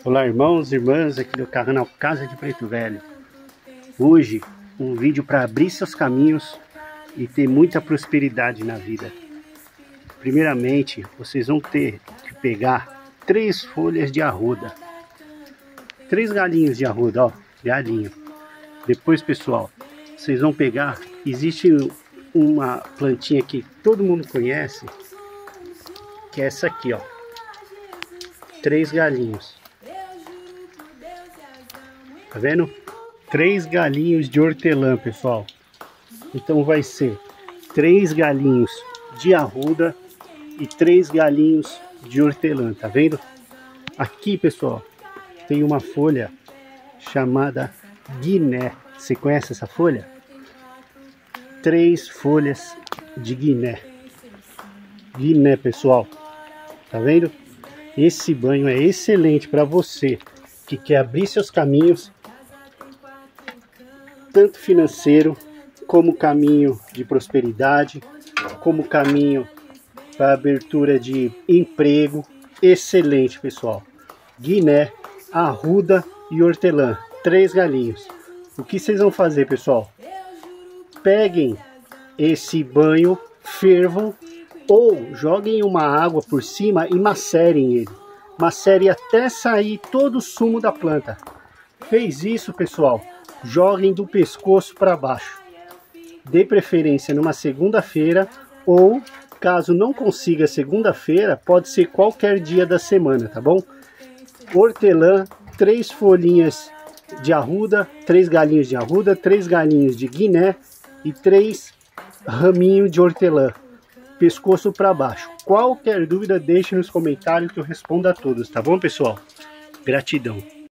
Olá irmãos e irmãs aqui do canal Casa de Preto Velho. Hoje um vídeo para abrir seus caminhos e ter muita prosperidade na vida. Primeiramente vocês vão ter que pegar 3 folhas de arruda, 3 galinhos de arruda, ó, galinho. Depois, pessoal, vocês vão pegar, existe uma plantinha que todo mundo conhece, que é essa aqui, ó, 3 galinhos. Tá vendo? 3 galinhos de hortelã, pessoal. Então vai ser 3 galinhos de arruda e 3 galinhos de hortelã, tá vendo? Aqui, pessoal, tem uma folha chamada guiné. Você conhece essa folha? 3 folhas de guiné. Guiné, pessoal. Tá vendo? Esse banho é excelente para você que quer abrir seus caminhos, tanto financeiro, como caminho de prosperidade, como caminho para abertura de emprego. Excelente, pessoal. Guiné, arruda e hortelã, 3 galinhos. O que vocês vão fazer, pessoal? Peguem esse banho, fervam ou joguem uma água por cima e macerem ele. Macere até sair todo o sumo da planta. Fez isso, pessoal? Joguem do pescoço para baixo. Dê preferência numa segunda-feira, ou caso não consiga segunda-feira, pode ser qualquer dia da semana, tá bom? Hortelã, 3 folhinhas de arruda, 3 galinhos de arruda, 3 galinhos de guiné e 3 raminhos de hortelã. Pescoço para baixo. Qualquer dúvida, deixe nos comentários que eu respondo a todos, tá bom, pessoal? Gratidão.